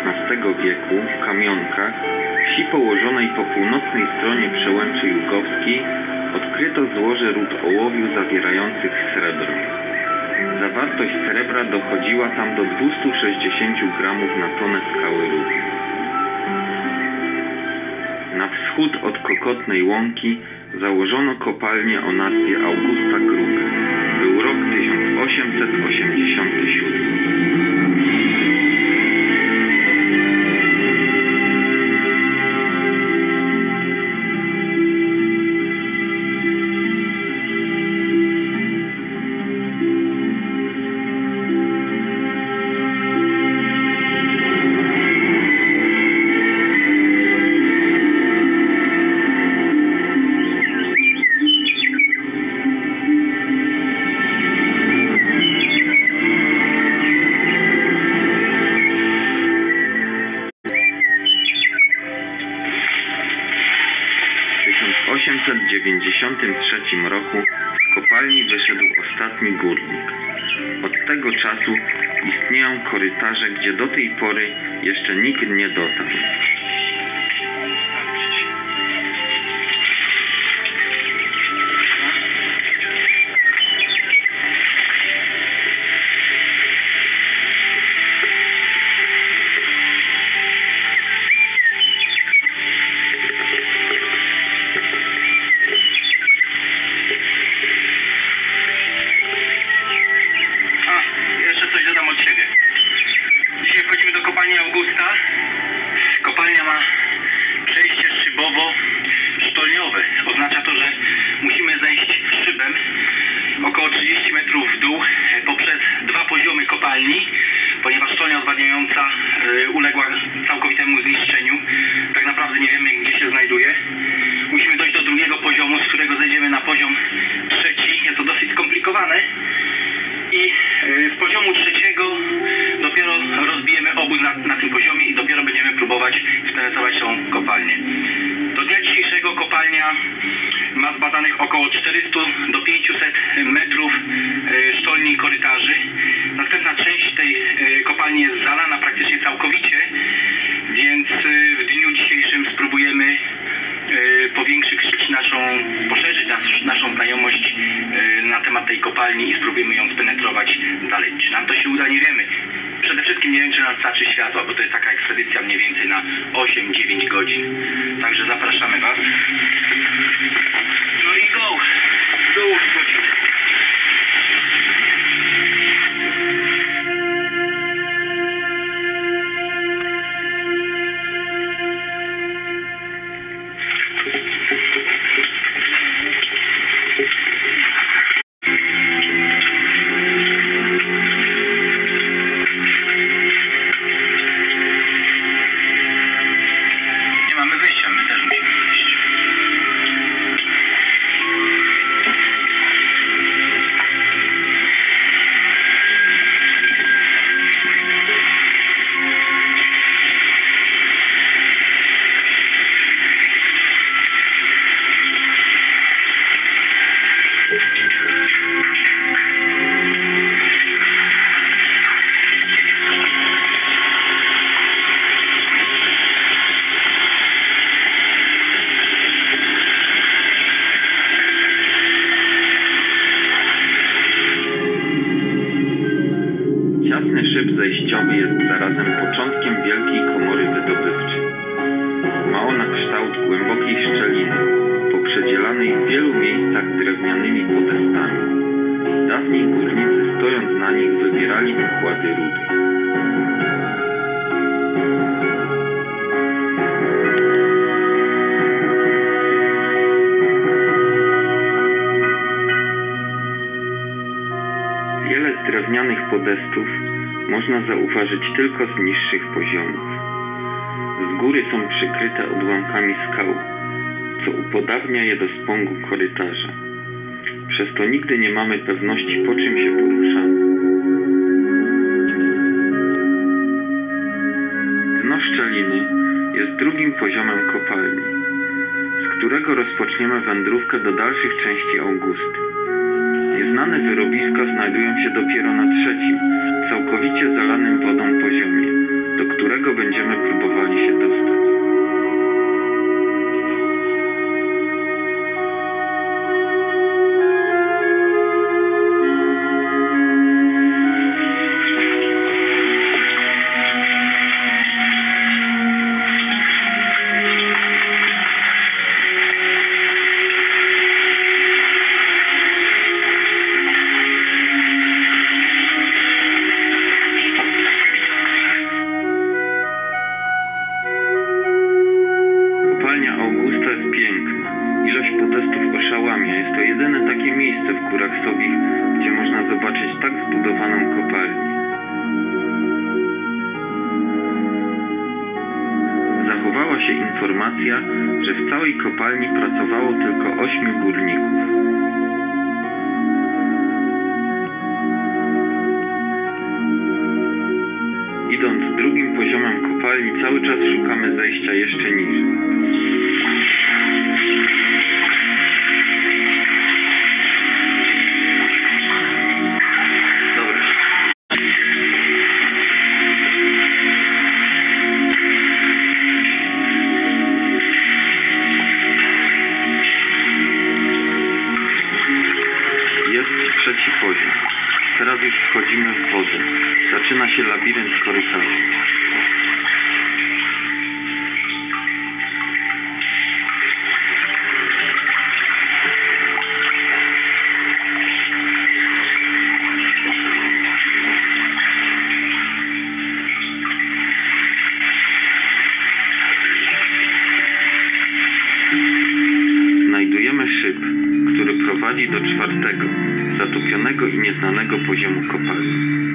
XVI wieku w Kamionkach, wsi położonej po północnej stronie przełęczy Jugowskiej, odkryto złoże ród ołowiu zawierających srebro. Zawartość srebra dochodziła tam do 260 gramów na tonę skały rudy. Na wschód od Kokotnej Łąki założono kopalnię o nazwie Augusta Gruby. Był rok 1887. W 1893 roku z kopalni wyszedł ostatni górnik. Od tego czasu istnieją korytarze, gdzie do tej pory jeszcze nikt nie dotarł. Kopalnia ma przejście szybowo-sztolniowe. Oznacza to, że musimy zejść szybem około 30 metrów w dół poprzez dwa poziomy kopalni, ponieważ sztolnia odwadniająca uległa całkowitemu zniszczeniu. Tak naprawdę nie wiemy, gdzie się znajduje. Musimy dojść do drugiego poziomu, z którego zejdziemy na poziom trzeci. Jest to dosyć skomplikowane. I z poziomu trzeciego dopiero rozbijemy obóz na tym poziomie i dopiero będziemy próbować spenetrować tą kopalnię. Do dnia dzisiejszego kopalnia ma zbadanych około 400 do 500 metrów sztolni i korytarzy. Następna część tej kopalni jest zalana praktycznie całkowicie, więc w dniu dzisiejszym spróbujemy poszerzyć naszą znajomość na temat tej kopalni i spróbujemy ją spenetrować dalej. Czy nam to się uda, nie wiemy. Przede wszystkim nie wiem, czy nam starczy światła, bo to jest taka ekspedycja mniej więcej na 8-9 godzin. Także zapraszamy Was. No i go! W dół wchodzimy. Nie mamy wyjścia, my też musimy wyjść. Ciasny szyb zejściowy jest zarazem początkiem wielkiej komory wydobywczej. Ma ona kształt głębokiej szczeliny, poprzedzielanej w wielu miejscach drewnianymi podestami. Dawniej górnicy, stojąc na nich, wybierali pokłady rudy. Wiele z drewnianych podestów można zauważyć tylko z niższych poziomów. Z góry są przykryte odłamkami skał, co upodabnia je do spągu korytarza. Przez to nigdy nie mamy pewności, po czym się poruszamy. Dno szczeliny jest drugim poziomem kopalni, z którego rozpoczniemy wędrówkę do dalszych części Augusty. Nieznane wyrobiska znajdują się dopiero na trzecim, całkowicie zalanym wodą poziomie, do którego będziemy próbowali się dostać. Kopalnia Augusta jest piękna. Ilość podestów oszałamia. Jest to jedyne takie miejsce w Górach Sowich, gdzie można zobaczyć tak zbudowaną kopalnię. Zachowała się informacja, że w całej kopalni pracowało tylko 8 górników. Idąc drugim poziomem kopalni, cały czas szukamy zejścia jeszcze niżej. Dobra. Jest trzeci poziom. Teraz już wchodzimy w wodę. Zaczyna się labirynt korytarzy. Znajdujemy szyb, który prowadzi do 4., zatopionego i nieznanego poziomu kopalni.